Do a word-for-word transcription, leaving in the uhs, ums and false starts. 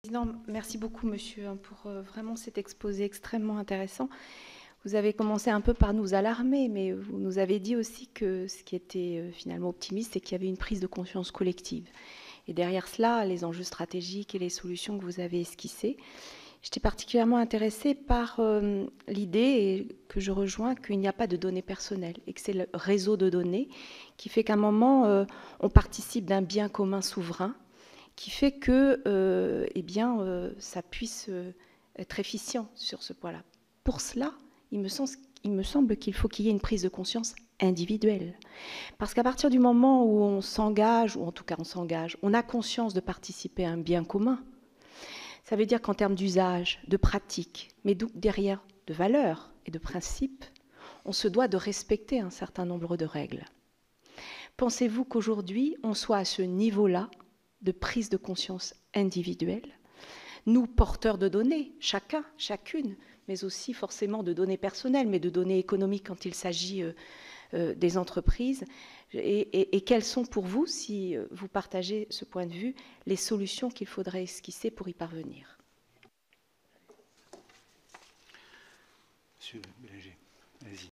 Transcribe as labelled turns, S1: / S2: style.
S1: Merci beaucoup, monsieur, pour vraiment cet exposé extrêmement intéressant. Vous avez commencé un peu par nous alarmer, mais vous nous avez dit aussi que ce qui était finalement optimiste, c'est qu'il y avait une prise de conscience collective. Et derrière cela, les enjeux stratégiques et les solutions que vous avez esquissées. J'étais particulièrement intéressée par euh, l'idée, que je rejoins, qu'il n'y a pas de données personnelles et que c'est le réseau de données qui fait qu'à un moment, euh, on participe d'un bien commun souverain qui fait que euh, eh bien, euh, ça puisse euh, être efficient sur ce point-là. Pour cela, il me semble, il me semble qu'il faut qu'il y ait une prise de conscience individuelle. Parce qu'à partir du moment où on s'engage, ou en tout cas on s'engage, on a conscience de participer à un bien commun, ça veut dire qu'en termes d'usage, de pratique, mais derrière de valeurs et de principes, on se doit de respecter un certain nombre de règles. Pensez-vous qu'aujourd'hui, on soit à ce niveau-là de prise de conscience individuelle, nous, porteurs de données, chacun, chacune, mais aussi forcément de données personnelles, mais de données économiques quand il s'agit euh, euh, des entreprises, et, et, et quelles sont pour vous, si vous partagez ce point de vue, les solutions qu'il faudrait esquisser pour y parvenir?
S2: Monsieur Bélanger, allez-y.